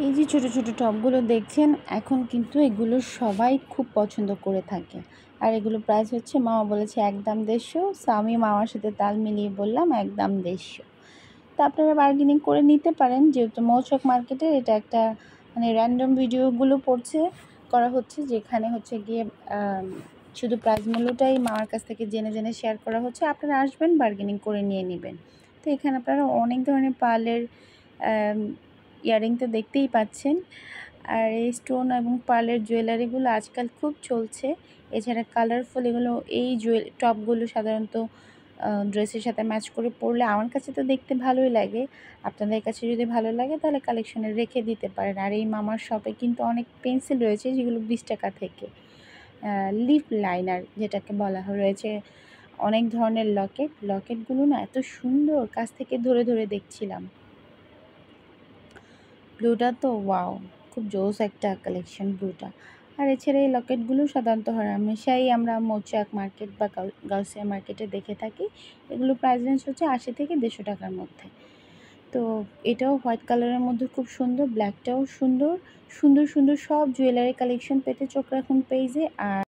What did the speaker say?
এই যে ছোট ছোট টবগুলো দেখছেন, এখন কিন্তু এগুলো সবাই খুব পছন্দ করে থাকে। আর এগুলো প্রাইস হচ্ছে, মামা বলেছে একদম 150। সো আমি মামার সাথে তাল মিলিয়ে বললাম একদম 150। তো আপনারা বার্গেনিং করে নিতে পারেন, যেহেতু মৌচাক মার্কেটের এটা একটা মানে র্যান্ডম ভিডিওগুলো করা হচ্ছে, যেখানে হচ্ছে গিয়ে শুধু প্রাইস মূল্যটাই মামার কাছ থেকে জেনে জেনে শেয়ার করা হচ্ছে। আপনারা আসবেন, বার্গেনিং করে নিয়ে নেবেন। তো এখানে আপনারা অনেক ধরনের পার্লের ইয়ারিং তো দেখতেই পাচ্ছেন। আর এই স্টোন এবং পার্লের জুয়েলারিগুলো আজকাল খুব চলছে। এছাড়া কালারফুল এগুলো, এই টপগুলো সাধারণত ড্রেসের সাথে ম্যাচ করে পরলে আমার কাছে তো দেখতে ভালোই লাগে। আপনাদের কাছে যদি ভালো লাগে তাহলে কালেকশনে রেখে দিতে পারেন। আর এই মামার শপে কিন্তু অনেক পেন্সিল রয়েছে, যেগুলো 20 টাকা থেকে। লিপ লাইনার যেটাকে বলা রয়েছে, অনেক ধরনের লকেটগুলো না এত সুন্দর, কাছ থেকে ধরে ধরে দেখছিলাম। ব্লুটা তো ওয়াও, খুব জোস একটা কালেকশন ব্লুটা। আর এছাড়া এই লকেটগুলো সাধারণত হামেশাই আমরা মৌচাক মার্কেট বা গাউসিয়া মার্কেটে দেখে থাকি। এগুলো প্রাইস রেঞ্জ হচ্ছে 80 থেকে 150 টাকার মধ্যে। তো এটাও হোয়াইট কালারের মধ্যে খুব সুন্দর, ব্ল্যাকটাও সুন্দর। সুন্দর সুন্দর সব জুয়েলারি কালেকশন পেতে চোখ রাখুন পেজে। আর